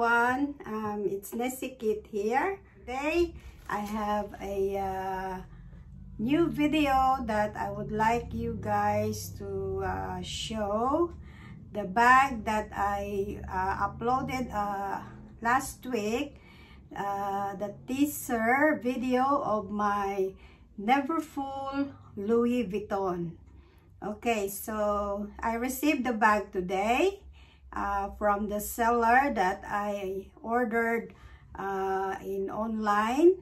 everyone, it's Nessie Kit here. Today I have a new video that I would like you guys to show. The bag that I uploaded last week, the teaser video of my Neverfull Louis Vuitton. Okay, so I received the bag today from the seller that I ordered in online.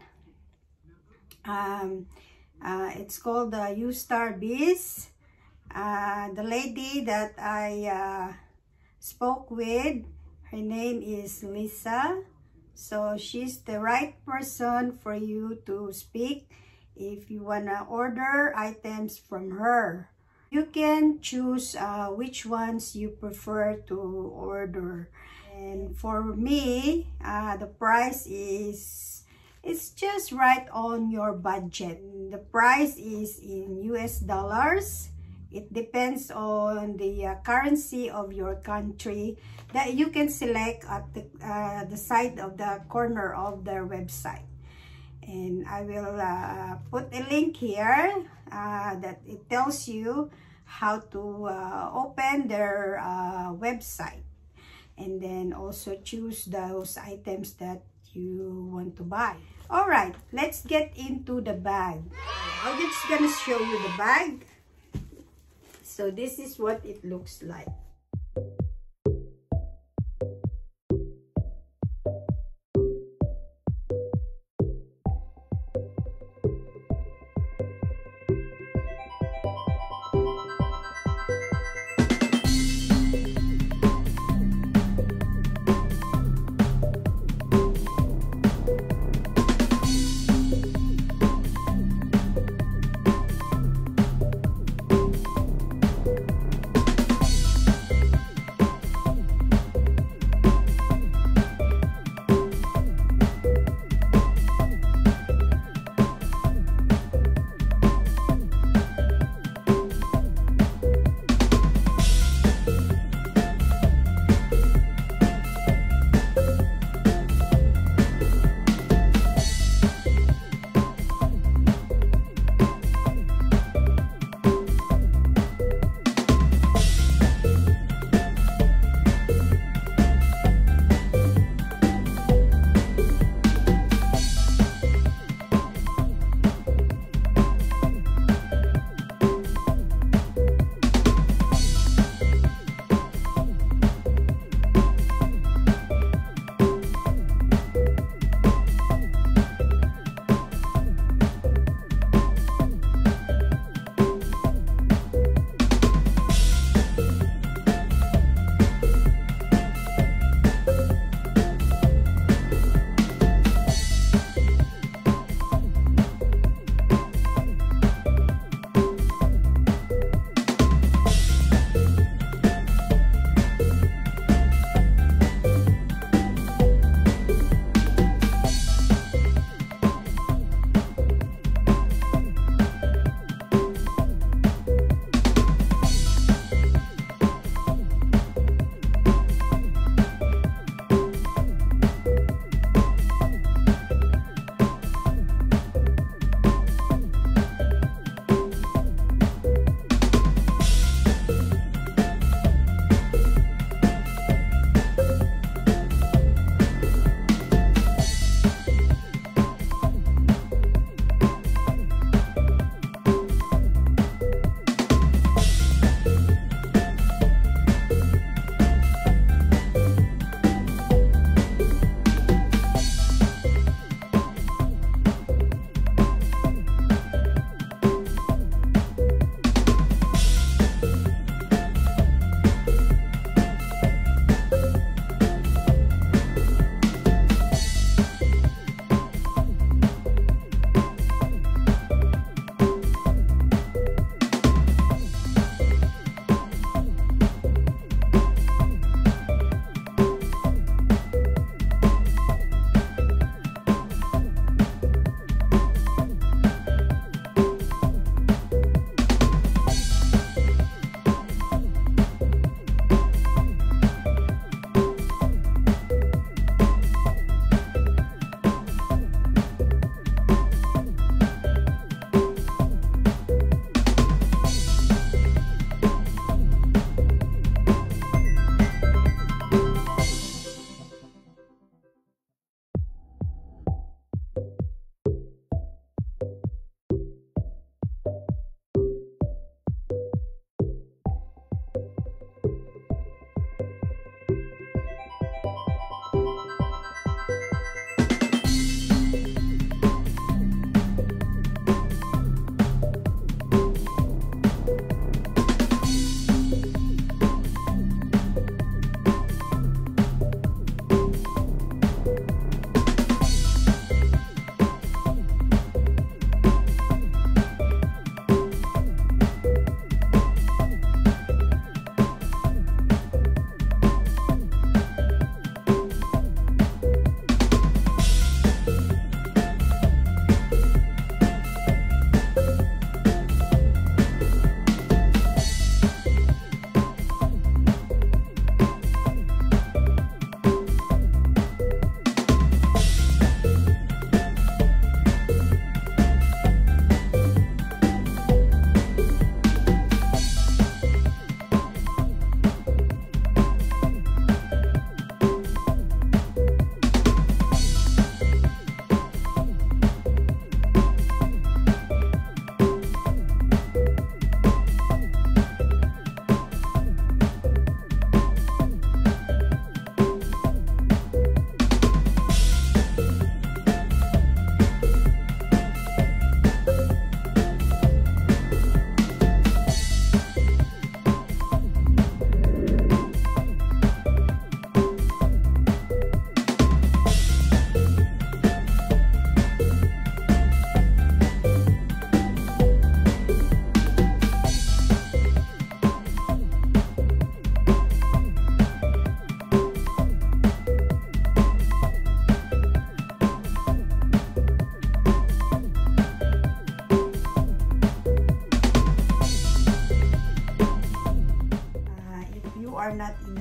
It's called the U-Star Biz. The lady that I spoke with, her name is Lisa. So she's the right person for you to speak if you wanna order items from her. You can choose which ones you prefer to order. And for me, the price is, it's just right on your budget. The price is in US dollars. It depends on the currency of your country that you can select at the side of the corner of their website. And I will put a link here that it tells you how to open their website, and then also choose those items that you want to buy. All right, let's get into the bag. I'm just gonna show you the bag. So this is what it looks like.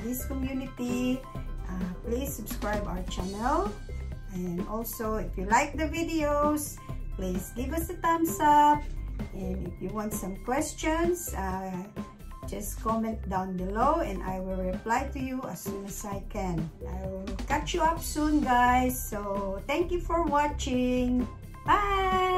this community. Please subscribe our channel. And also, if you like the videos, please give us a thumbs up. And if you want some questions, just comment down below and I will reply to you as soon as I can. I will catch you up soon, guys. So, thank you for watching. Bye!